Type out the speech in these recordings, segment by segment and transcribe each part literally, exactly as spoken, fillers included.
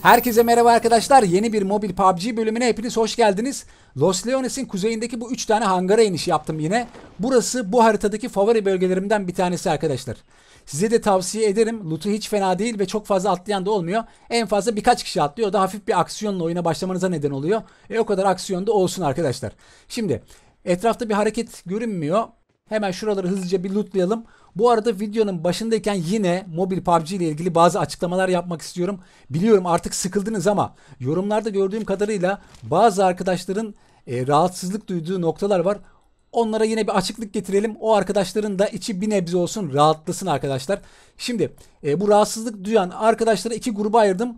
Herkese merhaba arkadaşlar. Yeni bir mobil P U B G bölümüne hepiniz hoş geldiniz. Los Leones'in kuzeyindeki bu üç tane hangara iniş yaptım yine. Burası bu haritadaki favori bölgelerimden bir tanesi arkadaşlar. Size de tavsiye ederim. Loot'u hiç fena değil ve çok fazla atlayan da olmuyor. En fazla birkaç kişi atlıyor. O da hafif bir aksiyonla oyuna başlamanıza neden oluyor. E o kadar aksiyon da olsun arkadaşlar. Şimdi etrafta bir hareket görünmüyor. Hemen şuraları hızlıca bir lootlayalım. Bu arada videonun başındayken yine mobil P U B G ile ilgili bazı açıklamalar yapmak istiyorum. Biliyorum artık sıkıldınız ama yorumlarda gördüğüm kadarıyla bazı arkadaşların e, rahatsızlık duyduğu noktalar var. Onlara yine bir açıklık getirelim. O arkadaşların da içi bir nebze olsun rahatlasın arkadaşlar. Şimdi e, bu rahatsızlık duyan arkadaşları iki gruba ayırdım.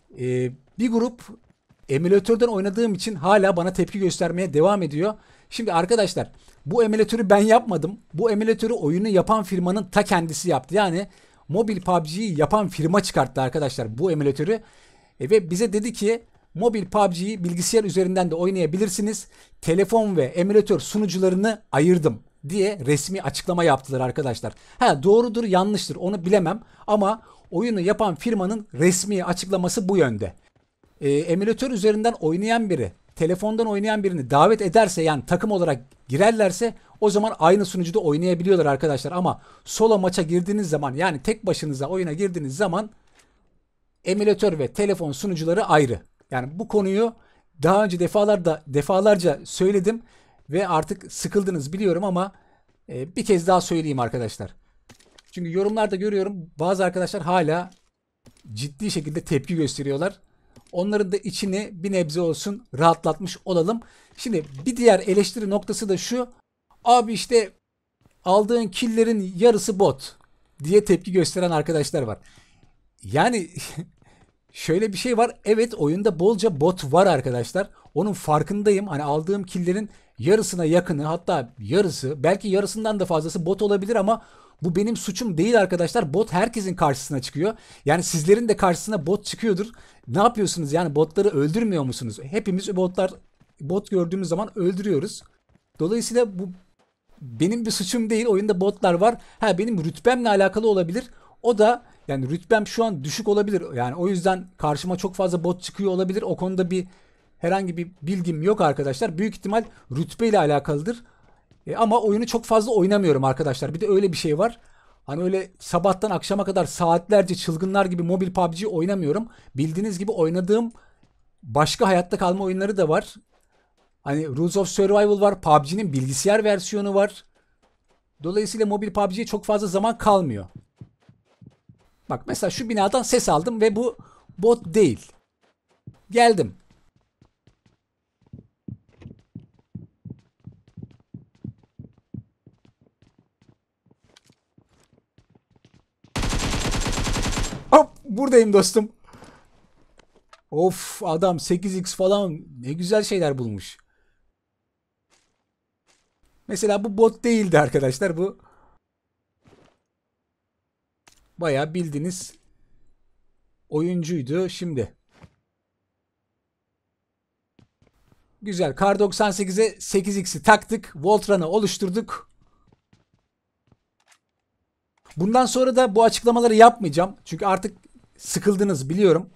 E, bir grup emülatörden oynadığım için hala bana tepki göstermeye devam ediyor. Şimdi arkadaşlar bu emülatörü ben yapmadım. Bu emülatörü oyunu yapan firmanın ta kendisi yaptı. Yani mobil P U B G'yi yapan firma çıkarttı arkadaşlar bu emülatörü. E, ve bize dedi ki mobil P U B G'yi bilgisayar üzerinden de oynayabilirsiniz. Telefon ve emülatör sunucularını ayırdım diye resmi açıklama yaptılar arkadaşlar. Ha, doğrudur yanlıştır onu bilemem ama oyunu yapan firmanın resmi açıklaması bu yönde. E, emülatör üzerinden oynayan biri telefondan oynayan birini davet ederse, yani takım olarak girerlerse, o zaman aynı sunucuda oynayabiliyorlar arkadaşlar. Ama solo maça girdiğiniz zaman, yani tek başınıza oyuna girdiğiniz zaman emülatör ve telefon sunucuları ayrı. Yani bu konuyu daha önce defalarda defalarca söyledim ve artık sıkıldınız biliyorum ama e, bir kez daha söyleyeyim arkadaşlar. Çünkü yorumlarda görüyorum bazı arkadaşlar hala ciddi şekilde tepki gösteriyorlar. Onların da içini bir nebze olsun rahatlatmış olalım. Şimdi bir diğer eleştiri noktası da şu. Abi işte aldığın killerin yarısı bot diye tepki gösteren arkadaşlar var. Yani şöyle bir şey var. Evet, oyunda bolca bot var arkadaşlar. Onun farkındayım. Hani aldığım killerin yarısına yakını, hatta yarısı, belki yarısından da fazlası bot olabilir ama bu benim suçum değil arkadaşlar. Bot herkesin karşısına çıkıyor. Yani sizlerin de karşısına bot çıkıyordur. Ne yapıyorsunuz? Yani botları öldürmüyor musunuz? Hepimiz botlar bot gördüğümüz zaman öldürüyoruz. Dolayısıyla bu benim bir suçum değil. Oyunda botlar var. Ha, benim rütbemle alakalı olabilir. O da yani rütbem şu an düşük olabilir. Yani o yüzden karşıma çok fazla bot çıkıyor olabilir. O konuda bir herhangi bir bilgim yok arkadaşlar. Büyük ihtimal rütbe ile alakalıdır. E, ama oyunu çok fazla oynamıyorum arkadaşlar. Bir de öyle bir şey var. Hani öyle sabahtan akşama kadar saatlerce çılgınlar gibi mobil P U B G oynamıyorum. Bildiğiniz gibi oynadığım başka hayatta kalma oyunları da var. Hani Rules of Survival var. P U B G'nin bilgisayar versiyonu var. Dolayısıyla mobil P U B G'ye çok fazla zaman kalmıyor. Bak mesela şu binadan ses aldım ve bu bot değil. Geldim. Hop, buradayım dostum. Of, adam sekiz x falan ne güzel şeyler bulmuş. Mesela bu bot değildi arkadaşlar. Bu bayağı bildiğiniz oyuncuydu. Şimdi güzel. Kar doksan sekize sekiz x'i taktık. Voltran'ı oluşturduk. Bundan sonra da bu açıklamaları yapmayacağım. Çünkü artık sıkıldınız biliyorum.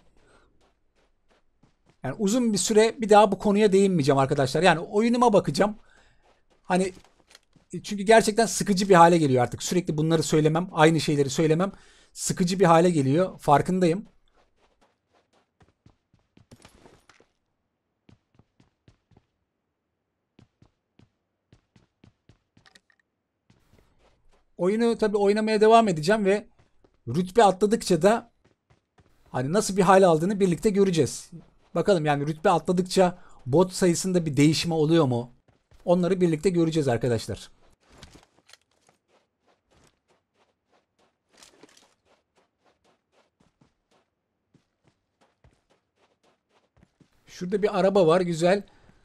Yani uzun bir süre bir daha bu konuya değinmeyeceğim arkadaşlar. Yani oyunuma bakacağım. Hani çünkü gerçekten sıkıcı bir hale geliyor artık. Sürekli bunları söylemem, aynı şeyleri söylemem sıkıcı bir hale geliyor. Farkındayım. Oyunu tabii oynamaya devam edeceğim ve rütbe atladıkça da hani nasıl bir hal aldığını birlikte göreceğiz. Bakalım yani rütbe atladıkça bot sayısında bir değişme oluyor mu? Onları birlikte göreceğiz arkadaşlar. Şurada bir araba var, güzel.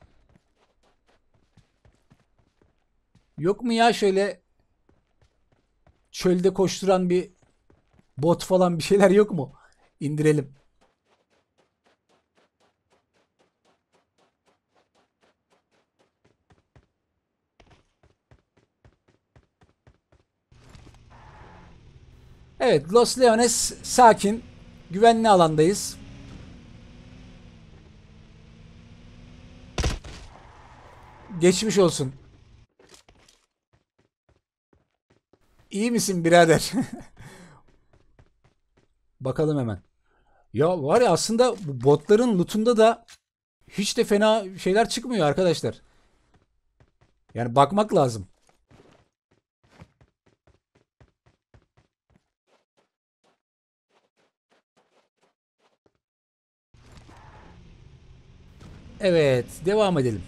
Yok mu ya şöyle çölde koşturan bir bot falan, bir şeyler yok mu? İndirelim. Evet, Los Leones sakin. Güvenli alandayız. Geçmiş olsun. İyi misin birader? Bakalım hemen. Ya var ya aslında bu botların lootunda da hiç de fena şeyler çıkmıyor arkadaşlar. Yani bakmak lazım. Evet, devam edelim.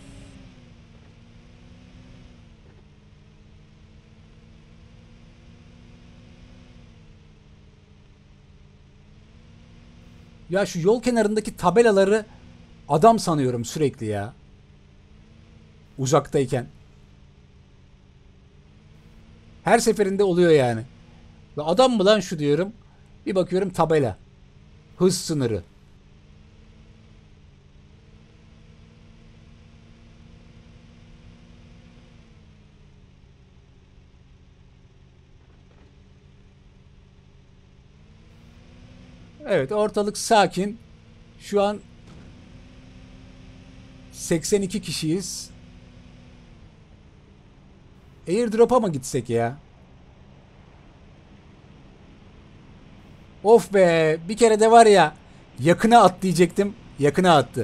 Ya şu yol kenarındaki tabelaları adam sanıyorum sürekli ya. Uzaktayken. Her seferinde oluyor yani. Ve adam mı lan şu diyorum. Bir bakıyorum tabela. Hız sınırı. Evet, ortalık sakin. Şu an seksen iki kişiyiz. Airdrop'a mı gitsek ya? Of be, bir kere de var ya, yakına at diyecektim. Yakına attı.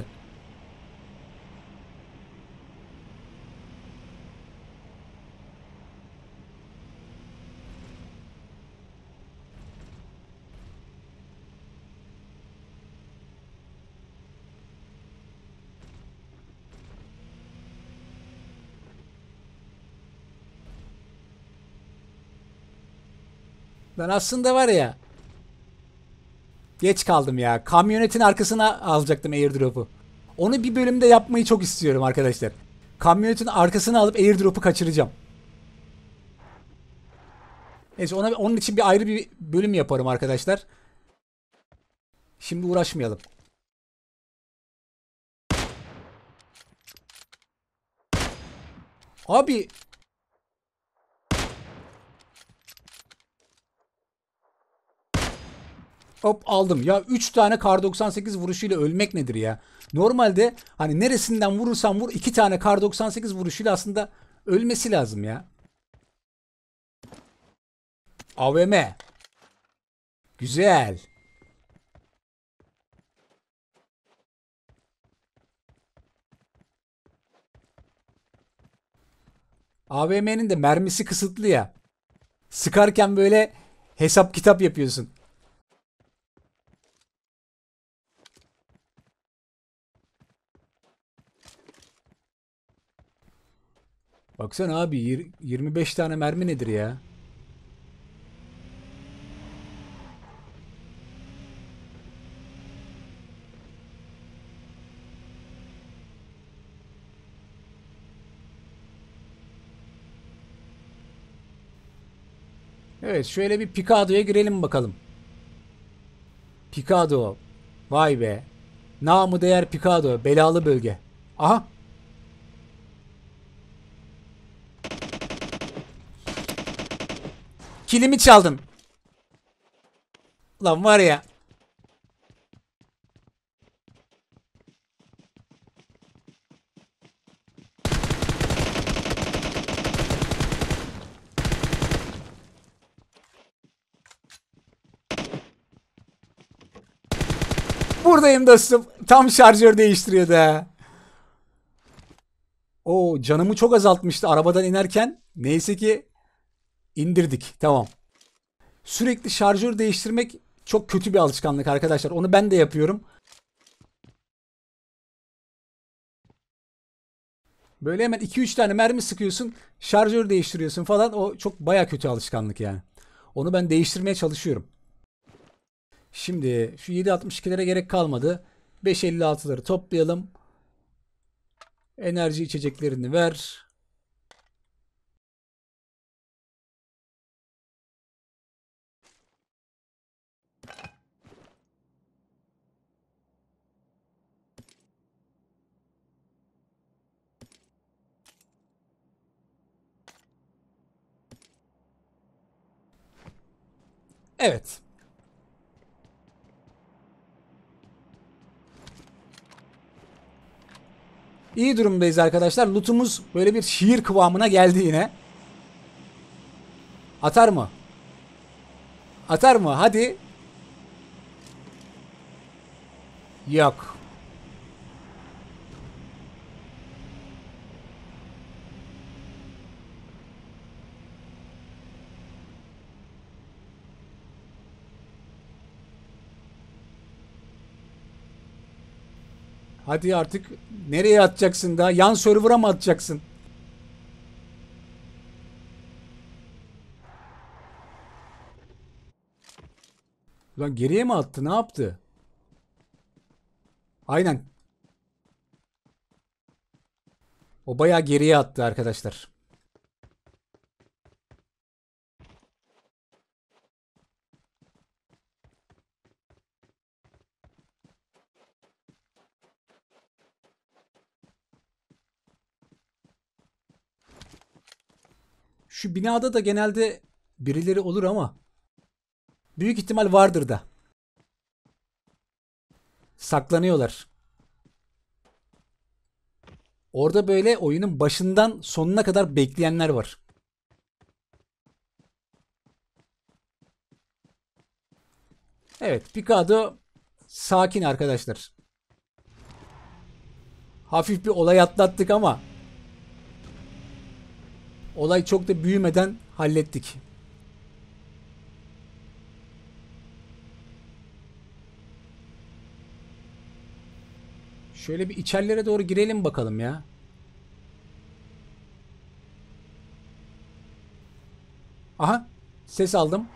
Ben aslında var ya, geç kaldım ya. Kamyonetin arkasına alacaktım airdrop'u. Onu bir bölümde yapmayı çok istiyorum arkadaşlar. Kamyonetin arkasına alıp airdrop'u kaçıracağım. Neyse ona, onun için bir ayrı bir bölüm yaparım arkadaşlar. Şimdi uğraşmayalım. Abi hop aldım. Ya üç tane kar doksan sekiz vuruşuyla ölmek nedir ya? Normalde hani neresinden vurursan vur iki tane kar doksan sekiz vuruşuyla aslında ölmesi lazım ya. A V M. Güzel. A V M'nin de mermisi kısıtlı ya. Sıkarken böyle hesap kitap yapıyorsun. Baksana abi yir- yirmi beş tane mermi nedir ya? Evet şöyle bir Picado'ya girelim bakalım. Picado. Vay be. Namı değer Picado. Belalı bölge. Aha. Kilimi çaldın. Lan var ya. Buradayım dostum. Tam şarjör değiştiriyordu ha. O canımı çok azaltmıştı arabadan inerken. Neyse ki indirdik. Tamam. Sürekli şarjör değiştirmek çok kötü bir alışkanlık arkadaşlar. Onu ben de yapıyorum. Böyle hemen iki üç tane mermi sıkıyorsun, şarjör değiştiriyorsun falan. O çok baya kötü alışkanlık yani. Onu ben değiştirmeye çalışıyorum. Şimdi şu yedi altmış ikilere gerek kalmadı. beş elli altıları toplayalım. Enerji içeceklerini ver. Evet. İyi durumdayız arkadaşlar. Lootumuz böyle bir şiir kıvamına geldi yine. Atar mı? Atar mı? Hadi. Yok. Hadi artık nereye atacaksın daha? Yan server'a mı atacaksın? Lan geriye mi attı? Ne yaptı? Aynen. O bayağı geriye attı arkadaşlar. Şu binada da genelde birileri olur ama büyük ihtimal vardır da. Saklanıyorlar. Orada böyle oyunun başından sonuna kadar bekleyenler var. Evet, Picado sakin arkadaşlar. Hafif bir olay atlattık ama olay çok da büyümeden hallettik. Şöyle bir içerilere doğru girelim bakalım ya. Aha, ses aldım.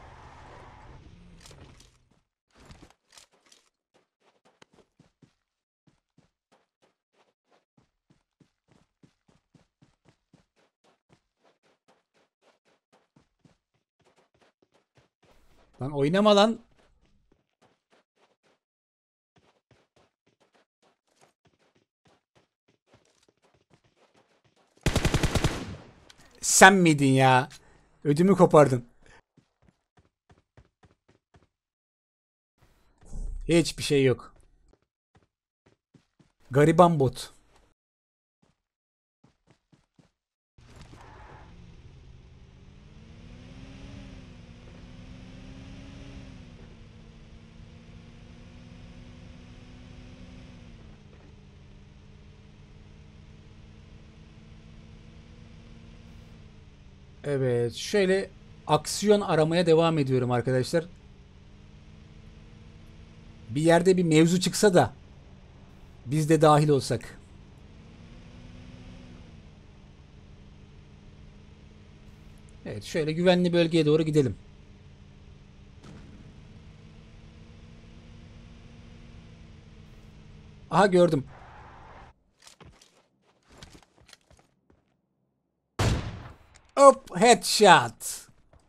Lan oynama lan. Sen miydin ya? Ödümü kopardın. Hiçbir şey yok. Gariban bot. Evet, şöyle aksiyon aramaya devam ediyorum arkadaşlar. Bir yerde bir mevzu çıksa da biz de dahil olsak. Evet, şöyle güvenli bölgeye doğru gidelim. Aha gördüm. Hop, headshot.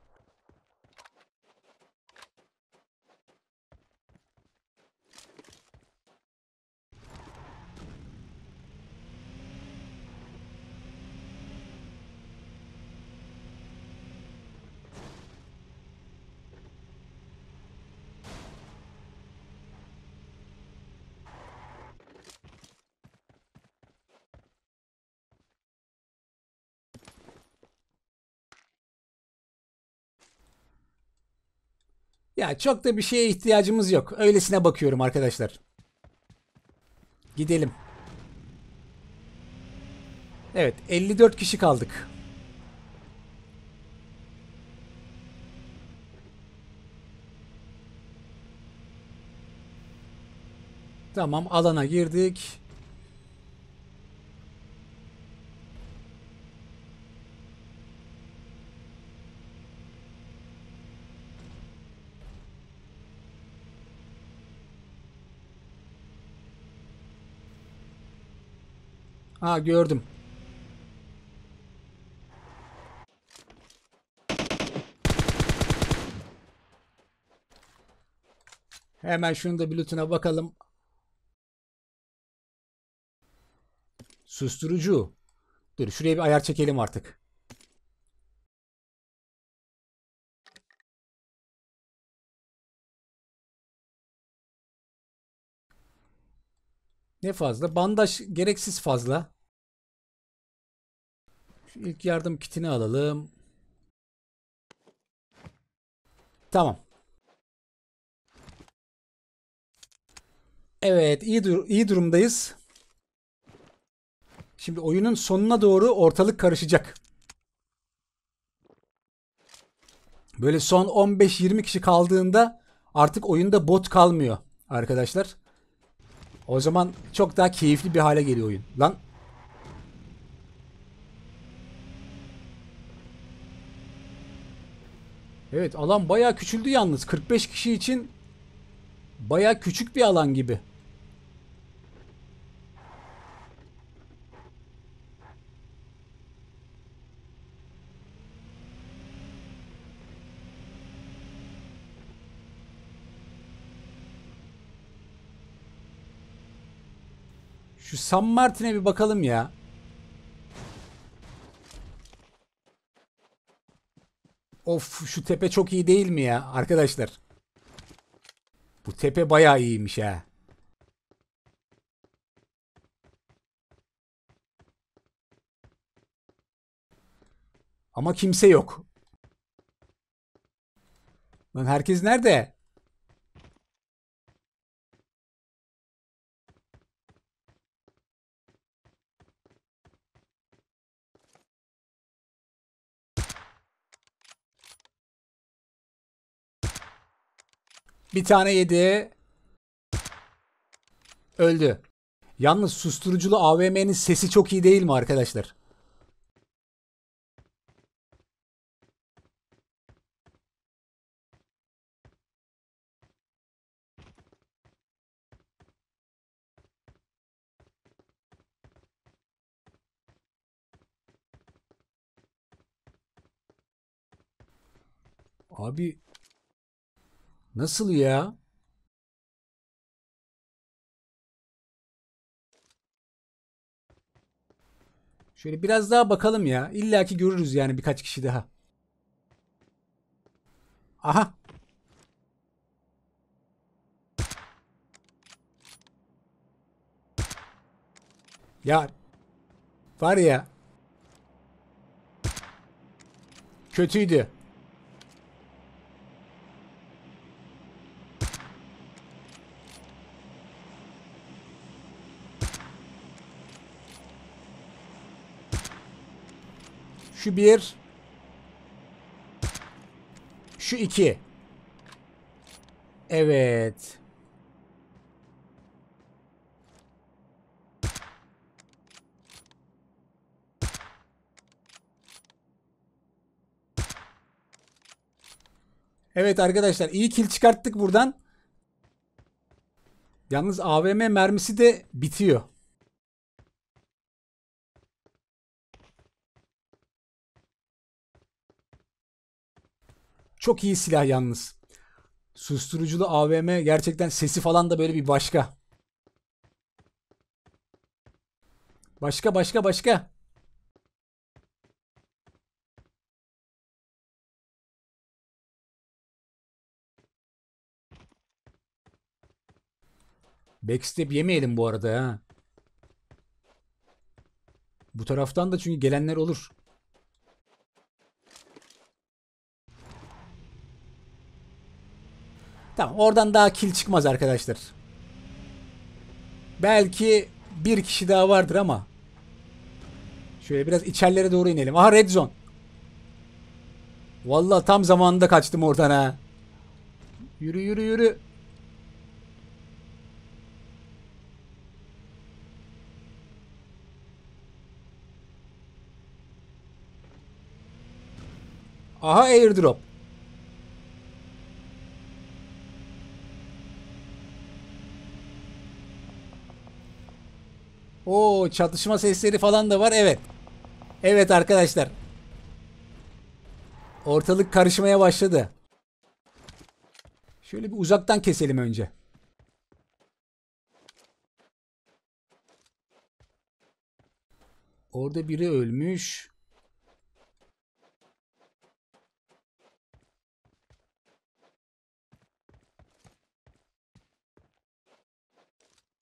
Ya çok da bir şeye ihtiyacımız yok. Öylesine bakıyorum arkadaşlar. Gidelim. Evet, elli dört kişi kaldık. Tamam, alana girdik. Ha gördüm. Hemen şunu da bir lootuna bakalım. Susturucu. Dur şuraya bir ayar çekelim artık. Ne fazla? Bandaj gereksiz fazla. Şu ilk yardım kitini alalım. Tamam. Evet, iyi dur iyi durumdayız. Şimdi oyunun sonuna doğru ortalık karışacak. Böyle son on beş yirmi kişi kaldığında artık oyunda bot kalmıyor arkadaşlar. O zaman çok daha keyifli bir hale geliyor oyun. Lan. Evet, alan bayağı küçüldü yalnız. kırk beş kişi için bayağı küçük bir alan gibi. Şu San Martin'e bir bakalım ya. Of, şu tepe çok iyi değil mi ya arkadaşlar? Bu tepe bayağı iyiymiş ha. Ama kimse yok. Lan herkes nerede? Bir tane yedi. Öldü. Yalnız susturuculu A V M'nin sesi çok iyi değil mi arkadaşlar? Abi nasıl ya? Şöyle biraz daha bakalım ya. İlla ki görürüz yani birkaç kişi daha. Aha. Ya var ya, kötüydü. Şu bir. Şu iki. Evet. Evet arkadaşlar, iyi kill çıkarttık buradan. Yalnız A V M mermisi de bitiyor. Çok iyi silah yalnız. Susturuculu A V M gerçekten sesi falan da böyle bir başka. Başka başka başka. Backstep yemeyelim bu arada ha. Bu taraftan da çünkü gelenler olur. Tamam, oradan daha kill çıkmaz arkadaşlar. Belki bir kişi daha vardır ama. Şöyle biraz içerilere doğru inelim. Aha, red zone. Vallahi tam zamanında kaçtım oradan ha. Yürü yürü yürü. Aha, airdrop. Oo, çatışma sesleri falan da var. Evet. Evet arkadaşlar. Ortalık karışmaya başladı. Şöyle bir uzaktan keselim önce. Orada biri ölmüş.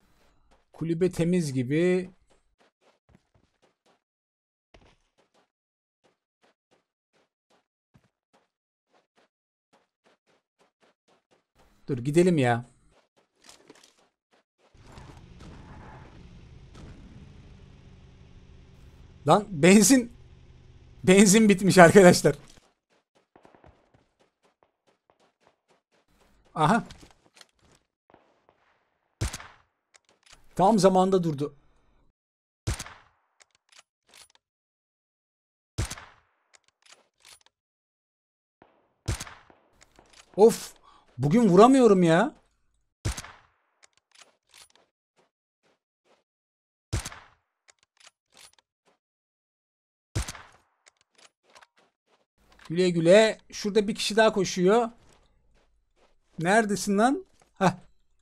Kulübe temiz gibi. Dur gidelim ya. Lan benzin benzin bitmiş arkadaşlar. Aha. Tam zamanda durdu. Of. Bugün vuramıyorum ya. Güle güle. Şurada bir kişi daha koşuyor. Neredesin lan? Heh.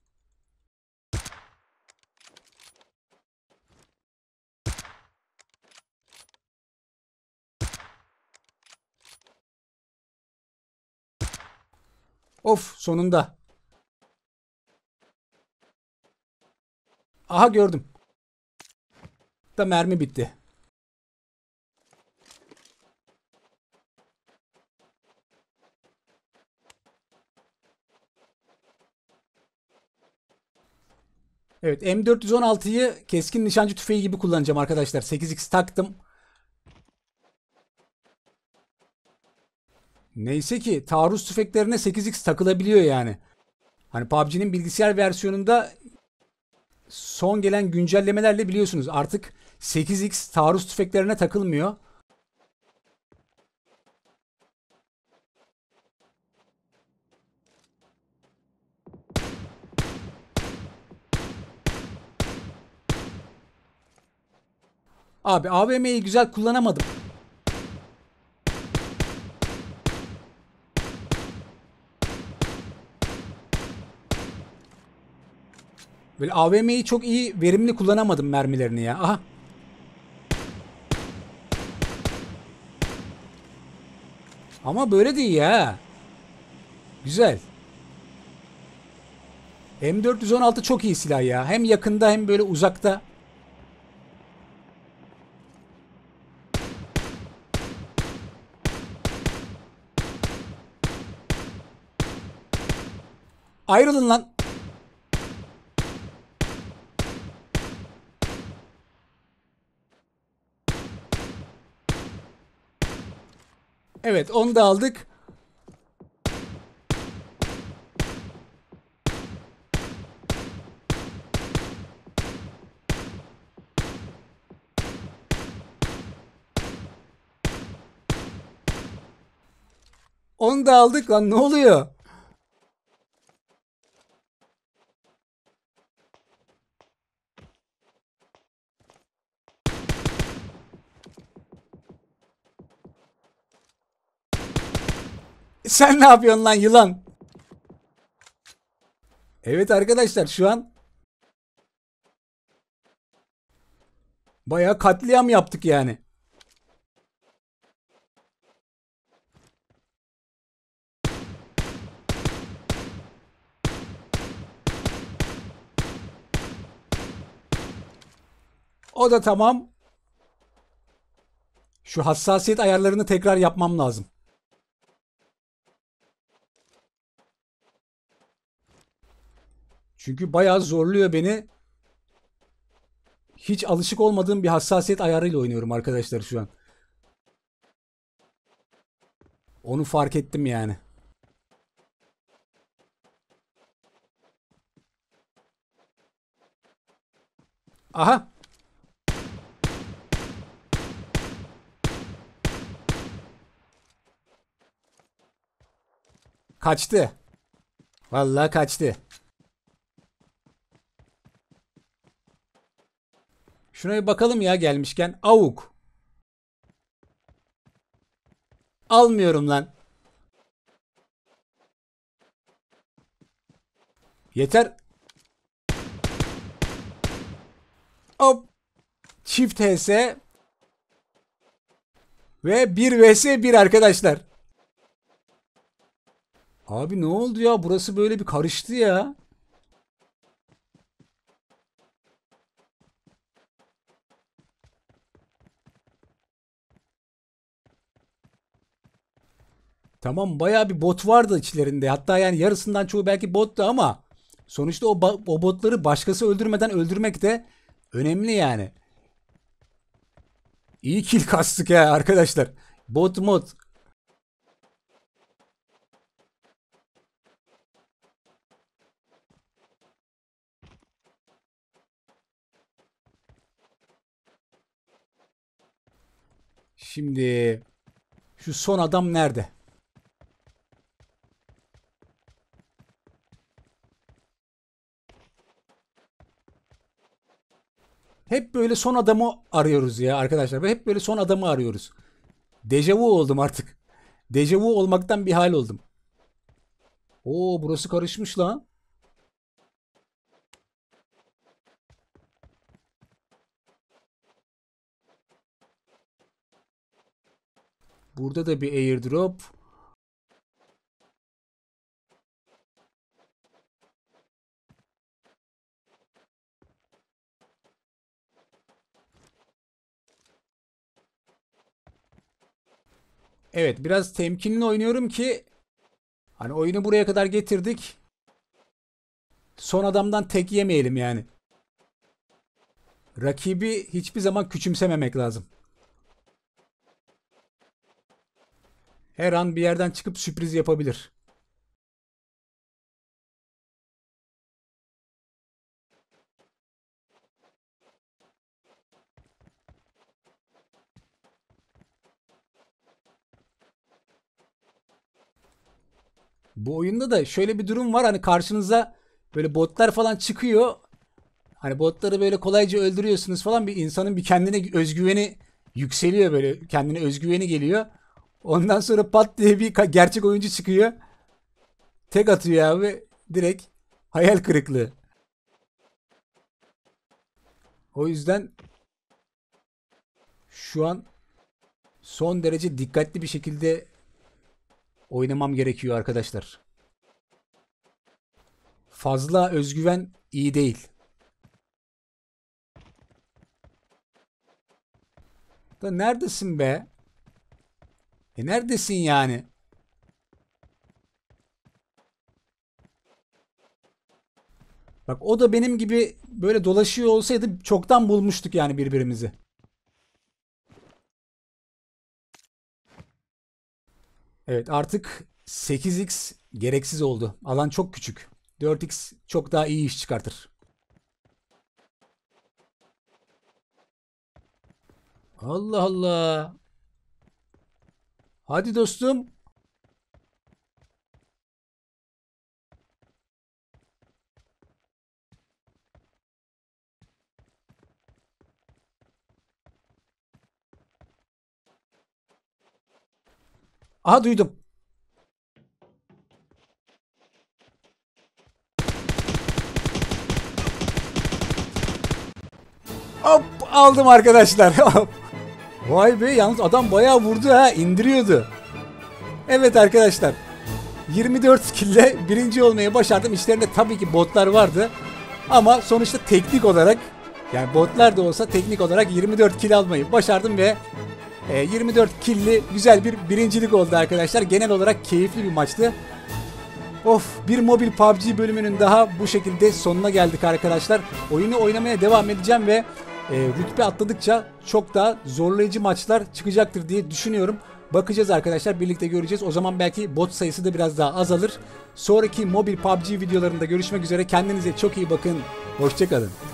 Of sonunda. Aha gördüm. Da mermi bitti. Evet, M dört yüz on altıyı keskin nişancı tüfeği gibi kullanacağım arkadaşlar. sekiz x taktım. Neyse ki taarruz tüfeklerine sekiz x takılabiliyor yani. Hani P U B G'nin bilgisayar versiyonunda son gelen güncellemelerle biliyorsunuz artık sekiz x taarruz tüfeklerine takılmıyor. Abi A V M'yi güzel kullanamadım. Böyle A V M'yi çok iyi verimli kullanamadım mermilerini ya. Aha. Ama böyle değil ya. Güzel. M dört yüz on altı çok iyi silah ya. Hem yakında hem böyle uzakta. Ayrılın lan. Evet onu da aldık. Onu da aldık lan ne oluyor? Sen ne yapıyorsun lan yılan? Evet arkadaşlar şu an bayağı katliam yaptık yani. O da tamam. Şu hassasiyet ayarlarını tekrar yapmam lazım. Çünkü bayağı zorluyor beni. Hiç alışık olmadığım bir hassasiyet ayarıyla oynuyorum arkadaşlar şu an. Onu fark ettim yani. Aha. Kaçtı. Vallahi kaçtı. Şuna bir bakalım ya gelmişken. Avuk. Almıyorum lan. Yeter. Hop. Çift H S. Ve bir vs bir arkadaşlar. Abi ne oldu ya? Burası böyle bir karıştı ya. Tamam, bayağı bir bot vardı içlerinde. Hatta yani yarısından çoğu belki bottu ama sonuçta o, ba- o botları başkası öldürmeden öldürmek de önemli yani. İyi kill kastık ya arkadaşlar. Bot mod. Şimdi şu son adam nerede? Hep böyle son adamı arıyoruz ya arkadaşlar. Hep böyle son adamı arıyoruz. Dejavu oldum artık. Dejavu olmaktan bir hal oldum. Oo, burası karışmış lan. Burada da bir airdrop. Evet, biraz temkinli oynuyorum ki hani oyunu buraya kadar getirdik. Son adamdan tek yemeyelim yani. Rakibi hiçbir zaman küçümsememek lazım. Her an bir yerden çıkıp sürpriz yapabilir. Bu oyunda da şöyle bir durum var. Hani karşınıza böyle botlar falan çıkıyor. Hani botları böyle kolayca öldürüyorsunuz falan. Bir insanın bir kendine özgüveni yükseliyor böyle. Kendine özgüveni geliyor. Ondan sonra pat diye bir gerçek oyuncu çıkıyor. Tek atıyor abi. Direkt hayal kırıklığı. O yüzden şu an son derece dikkatli bir şekilde oynamam gerekiyor arkadaşlar. Fazla özgüven iyi değil. Da neredesin be? E neredesin yani? Bak, o da benim gibi böyle dolaşıyor olsaydı çoktan bulmuştuk yani birbirimizi. Evet, artık sekiz x gereksiz oldu. Alan çok küçük. dört x çok daha iyi iş çıkartır. Allah Allah. Hadi dostum. Aha, duydum. Hop, aldım arkadaşlar. Hop. Vay be, yalnız adam bayağı vurdu ha, indiriyordu. Evet arkadaşlar, yirmi dört kill ile birinci olmayı başardım. İçlerinde tabii ki botlar vardı. Ama sonuçta teknik olarak, yani botlar da olsa teknik olarak yirmi dört kill almayı başardım ve e, yirmi dört kill'li güzel bir birincilik oldu arkadaşlar. Genel olarak keyifli bir maçtı. Of, bir mobil P U B G bölümünün daha bu şekilde sonuna geldik arkadaşlar. Oyunu oynamaya devam edeceğim ve e, rütbe atladıkça çok daha zorlayıcı maçlar çıkacaktır diye düşünüyorum. Bakacağız arkadaşlar, birlikte göreceğiz. O zaman belki bot sayısı da biraz daha azalır. Sonraki mobil P U B G videolarında görüşmek üzere. Kendinize çok iyi bakın. Hoşçakalın.